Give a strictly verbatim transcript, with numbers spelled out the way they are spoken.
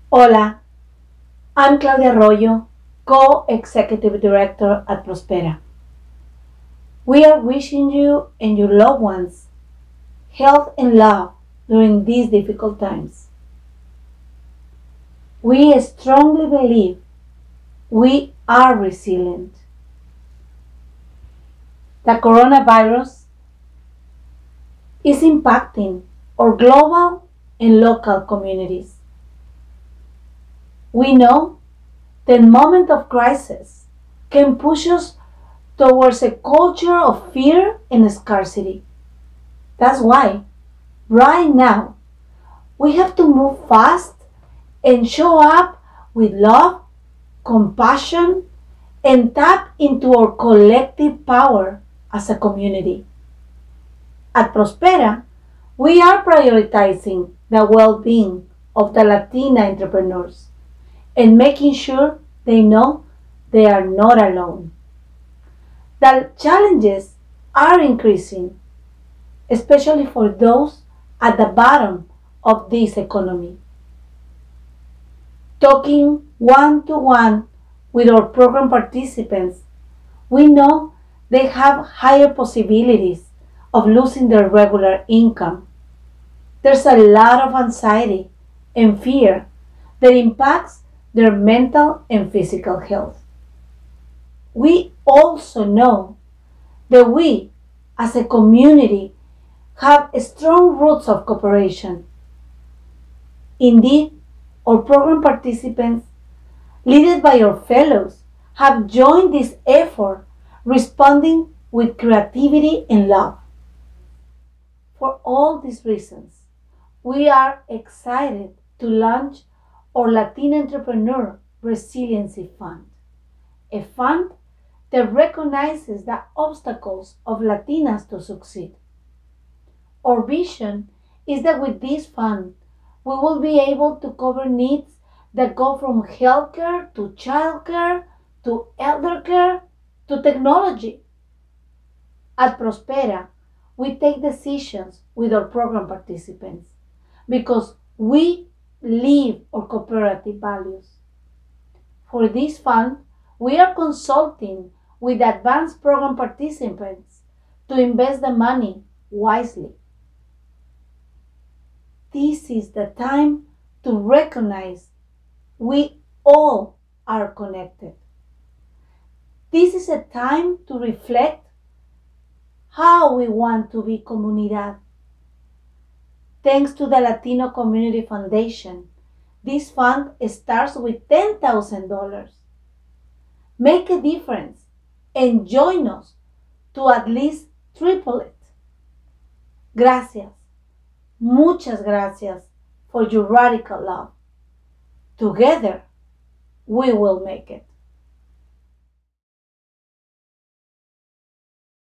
Hola, I'm Claudia Arroyo, Co-Executive Director at Prospera. We are wishing you and your loved ones health and love during these difficult times. We strongly believe we are resilient. The coronavirus is impacting our global and local communities. We know the moment of crisis can push us towards a culture of fear and scarcity. That's why, right now, we have to move fast and show up with love, compassion, and tap into our collective power as a community. At Prospera, we are prioritizing the well-being of the Latina entrepreneurs and making sure they know they are not alone. The challenges are increasing, especially for those at the bottom of this economy. Talking one-to-one with our program participants, we know they have higher possibilities of losing their regular income. There's a lot of anxiety and fear that impacts their mental and physical health. We also know that we, as a community, have strong roots of cooperation. Indeed, our program participants, led by our fellows, have joined this effort, responding with creativity and love. For all these reasons, we are excited to launch our Latin Entrepreneur Resiliency Fund, a fund that recognizes the obstacles of Latinas to succeed. Our vision is that with this fund, we will be able to cover needs that go from healthcare to childcare to elder care to technology. At Prospera, we take decisions with our program participants because we live our cooperative values. For this fund, we are consulting with advanced program participants to invest the money wisely. This is the time to recognize we all are connected. This is a time to reflect how we want to be comunidad. Thanks to the Latino Community Foundation, this fund starts with ten thousand dollars. Make a difference and join us to at least triple it. Gracias. Muchas gracias for your radical love. Together, we will make it.